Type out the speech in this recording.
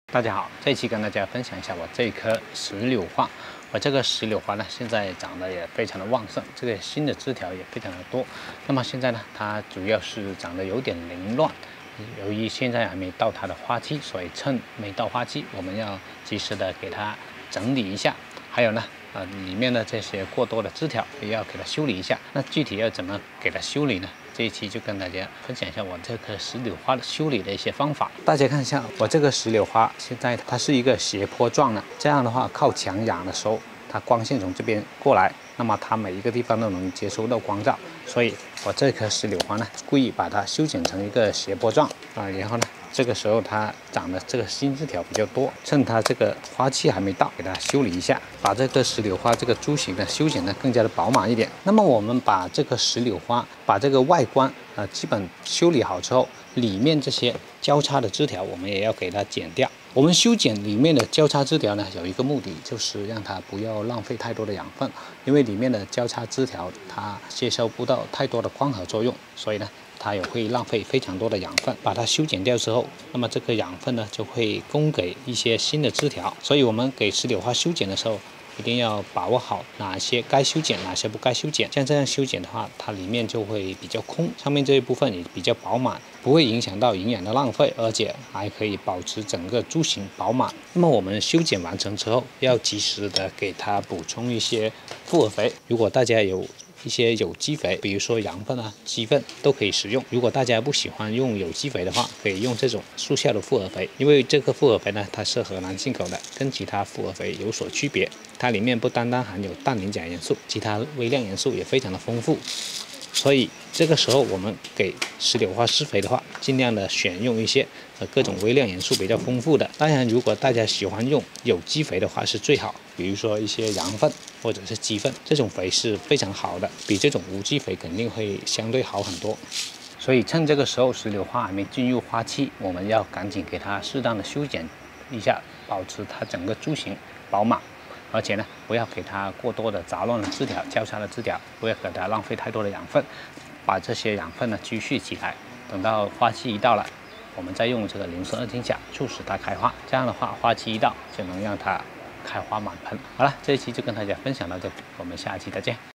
大家好，这期跟大家分享一下我这一棵石榴花。我这个石榴花呢，现在长得也非常的旺盛，这个新的枝条也非常的多。那么现在呢，它主要是长得有点凌乱，由于现在还没到它的花期，所以趁没到花期，我们要及时的给它整理一下。还有呢，里面的这些过多的枝条也要给它修理一下。那具体要怎么给它修理呢？这一期就跟大家分享一下我这棵石榴花的修理的一些方法。大家看一下，我这个石榴花现在它是一个斜坡状的，这样的话靠墙养的时候，它光线从这边过来，那么它每一个地方都能接收到光照。所以我这棵石榴花呢，故意把它修剪成一个斜坡状然后呢，这个时候它长的这个新枝条比较多，趁它这个花期还没到，给它修理一下，把这个石榴花这个株型呢修剪得更加的饱满一点。那么我们把这个石榴花，把这个外观基本修理好之后，里面这些交叉的枝条我们也要给它剪掉。我们修剪里面的交叉枝条呢，有一个目的，就是让它不要浪费太多的养分，因为里面的交叉枝条它接收不到太多的光合作用，所以呢，它也会浪费非常多的养分。把它修剪掉之后，那么这个养分呢就会供给一些新的枝条。所以我们给石榴花修剪的时候，一定要把握好哪些该修剪，哪些不该修剪。像这样修剪的话，它里面就会比较空，上面这一部分也比较饱满，不会影响到营养的浪费，而且还可以保持整个株型饱满。那么我们修剪完成之后，要及时的给它补充一些复合肥。如果大家有一些有机肥，比如说羊粪鸡粪都可以使用。如果大家不喜欢用有机肥的话，可以用这种速效的复合肥，因为这个复合肥呢，它是荷兰进口的，跟其他复合肥有所区别。它里面不单单含有氮磷钾元素，其他微量元素也非常的丰富。所以这个时候我们给石榴花施肥的话，尽量的选用一些各种微量元素比较丰富的。当然，如果大家喜欢用有机肥的话是最好，比如说一些羊粪或者是鸡粪，这种肥是非常好的，比这种无机肥肯定会相对好很多。所以趁这个时候石榴花还没进入花期，我们要赶紧给它适当的修剪一下，保持它整个株型饱满。而且呢，不要给它过多的杂乱的枝条、交叉的枝条，不要给它浪费太多的养分，把这些养分呢积蓄起来，等到花期一到了，我们再用这个磷酸二氢钾促使它开花。这样的话，花期一到就能让它开花满盆。好了，这一期就跟大家分享到这里，我们下期再见。